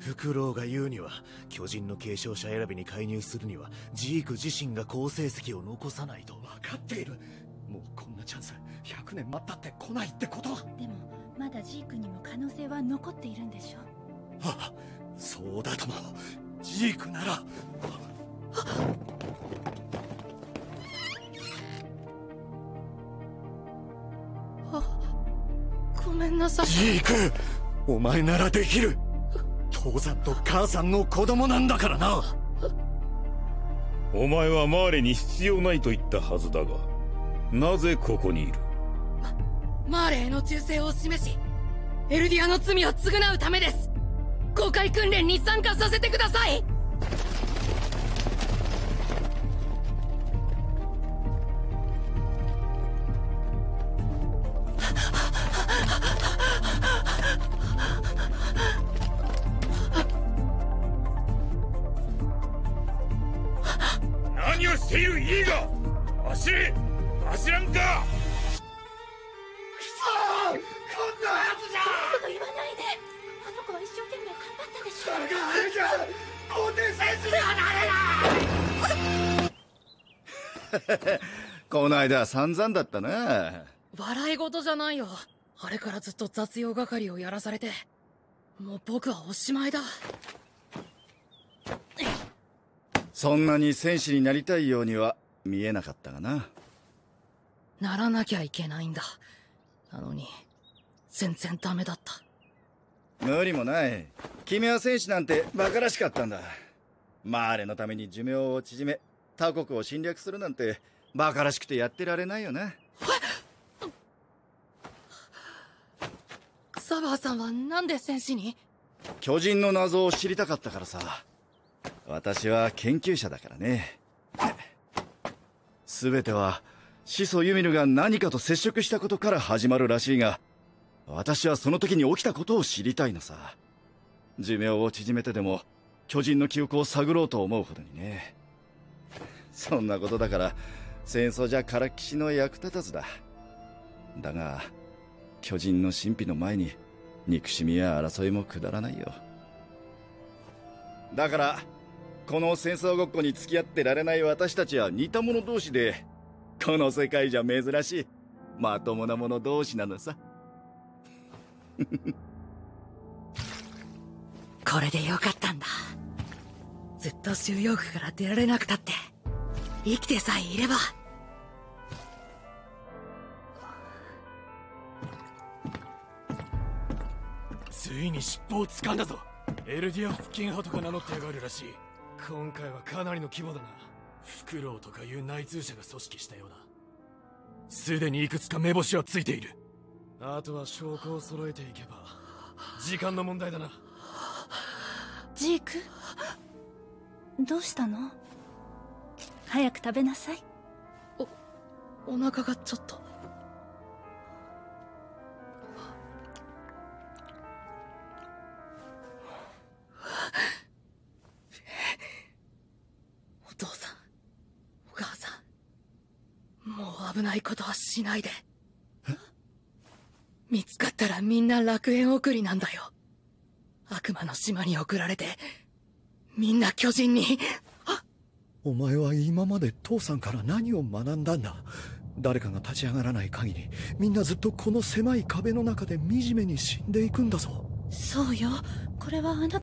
フクロウが言うには、巨人の継承者選びに介入するにはジーク自身が好成績を残さないと。 分かっている。もうこんなチャンス100年待ったって来ないってこと。 でもまだジークにも可能性は残っているんでしょ。 あ、そうだとも。ジークなら。 ごめんなさい。 ジーク、お前ならできる。父さんと母さんの子供なんだからな。 お前はマーレに必要ないと言ったはずだが、なぜここにいる？ マーレへの忠誠を示し、エルディアの罪を償うためです。公開訓練に参加させてください。 何をしているイーガ！走れ！走らんか！ くそー！こんなはずじゃ！ 言わないで。あの子は一生懸命頑張ったでしょ。 だがあれじゃ皇帝戦士にはなれない。 この間散々だったな。 笑い事じゃないよ。あれからずっと雑用係をやらされて、もう僕はおしまいだ。 そんなに戦士になりたいようには見えなかったがな。 ならなきゃいけないんだ。なのに全然ダメだった。 無理もない。君は戦士なんて馬鹿らしかったんだ。マーレのために寿命を縮め他国を侵略するなんて馬鹿らしくてやってられないよな。 クサバーさんはなんで戦士に？ 巨人の謎を知りたかったからさ。私は研究者だからね。全ては始祖ユミルが何かと接触したことから始まるらしいが、私はその時に起きたことを知りたいのさ。寿命を縮めてでも巨人の記憶を探ろうと思うほどにね。そんなことだから戦争じゃからっきしの役立たずだ。だが巨人の神秘の前に憎しみや争いもくだらないよ。だからこの戦争ごっこに付き合ってられない私たちは似た者同士で、この世界じゃ珍しいまともな者同士なのさ。 これでよかったんだ。ずっと収容区から出られなくたって生きてさえいれば。 ついに尻尾を掴んだぞ。エルディア付近派とか名乗ってやがるらしい。今回はかなりの規模だな。フクロウとかいう内通者が組織したようだ。すでにいくつか目星はついている。あとは証拠を揃えていけば時間の問題だな。 ジーク、どうしたの？早く食べなさい。 お腹がちょっと。お父さん、お母さん、もう危ないことはしないで。見つかったらみんな楽園送りなんだよ。悪魔の島に送られてみんな巨人に。 お前は今まで父さんから何を学んだんだ？誰かが立ち上がらない限りみんなずっとこの狭い壁の中で惨めに死んでいくんだぞ。 そうよ。これはあなた